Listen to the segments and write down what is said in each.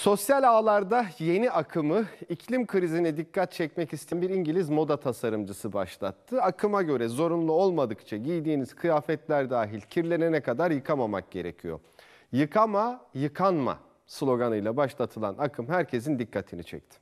Sosyal ağlarda yeni akımı iklim krizine dikkat çekmek isteyen bir İngiliz moda tasarımcısı başlattı. Akıma göre zorunlu olmadıkça giydiğiniz kıyafetler dahil kirlenene kadar yıkamamak gerekiyor. Yıkama, yıkanma sloganıyla başlatılan akım herkesin dikkatini çekti.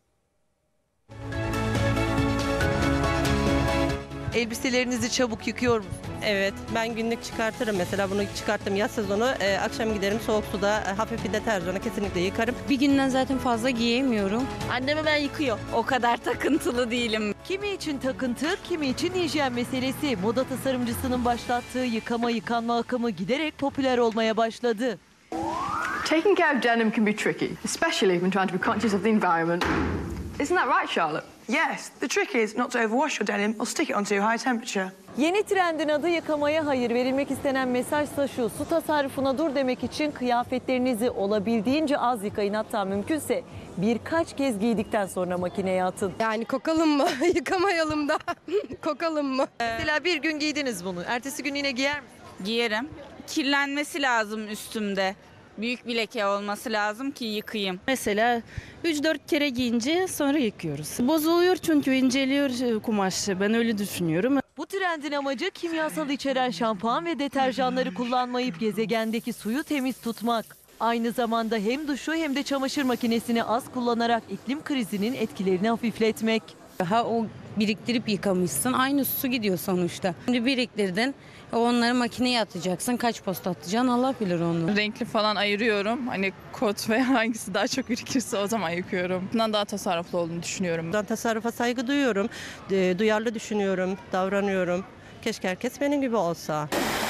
Elbiselerinizi çabuk yıkıyor musunuz? Evet, ben günlük çıkartırım mesela, bunu çıkarttım yaz sezonu, akşam giderim soğuk suda hafif bir deterjanla kesinlikle yıkarım. Bir günden zaten fazla giyemiyorum. Annem hemen yıkıyor. O kadar takıntılı değilim. Kimi için takıntı, kimi için hijyen meselesi. Moda tasarımcısının başlattığı yıkama yıkanma akımı giderek popüler olmaya başladı. Taking care of denim can be tricky, especially when trying to be conscious of the environment. Isn't that right, Charlotte? Yes, the trick is not to overwash your denim or stick it on too high temperature. Yeni trendin adı yıkamaya hayır. Verilmek istenen mesajsa şu: su tasarrufuna dur demek için kıyafetlerinizi olabildiğince az yıkayın. Hatta mümkünse birkaç kez giydikten sonra makineye atın. Yani kokalım mı? Yıkamayalım da. Kokalım mı? Mesela bir gün giydiniz bunu. Ertesi gün yine giyer misiniz? Giyerim. Kirlenmesi lazım üstümde. Büyük bir leke olması lazım ki yıkayayım. Mesela 3-4 kere giyince sonra yıkıyoruz. Bozuluyor çünkü inceliyor kumaş. Ben öyle düşünüyorum. Bu trendin amacı kimyasal içeren şampuan ve deterjanları kullanmayıp gezegendeki suyu temiz tutmak. Aynı zamanda hem duşu hem de çamaşır makinesini az kullanarak iklim krizinin etkilerini hafifletmek. Daha o biriktirip yıkamışsın. Aynı su gidiyor sonuçta. Şimdi biriktirdin. Onları makineye atacaksın. Kaç posta atacaksın Allah bilir onu. Renkli falan ayırıyorum. Hani kot veya hangisi daha çok birikirse o zaman yıkıyorum. Bundan daha tasarruflu olduğunu düşünüyorum. Ben tasarrufa saygı duyuyorum, duyarlı düşünüyorum, davranıyorum. Keşke herkes benim gibi olsa.